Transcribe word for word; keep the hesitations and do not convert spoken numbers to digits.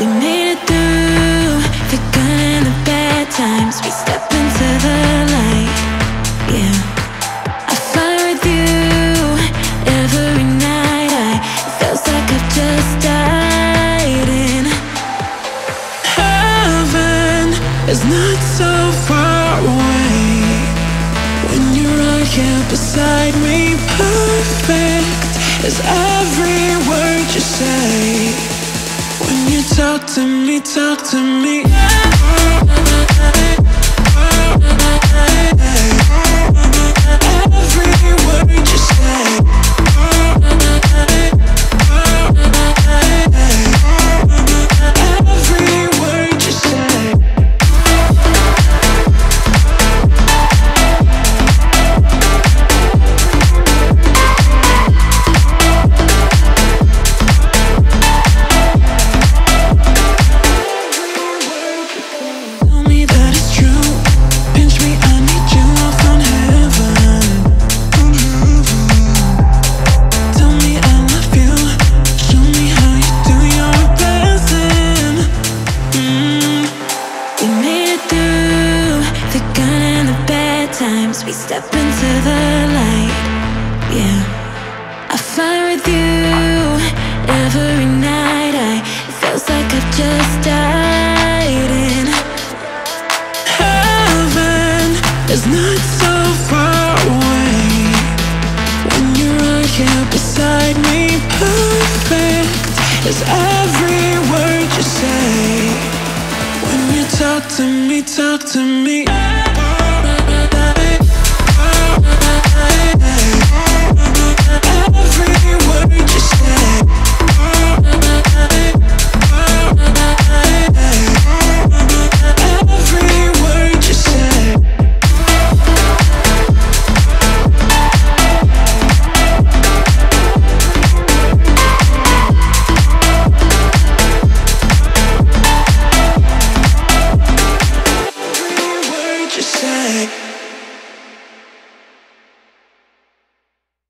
We made it through the good and the bad times. We step into the light, yeah. I fly with you every night. I, it feels like I've just died in. Heaven is not so far away when you're right here beside me. Perfect is every word you say when you talk to me, talk to me. Every word you say. Every word you say. We step into the light, yeah. I fly with you every night. I, it feels like I've just died in. Heaven is not so far away when you're right here beside me. Perfect is every word you say when you talk to me, talk to me.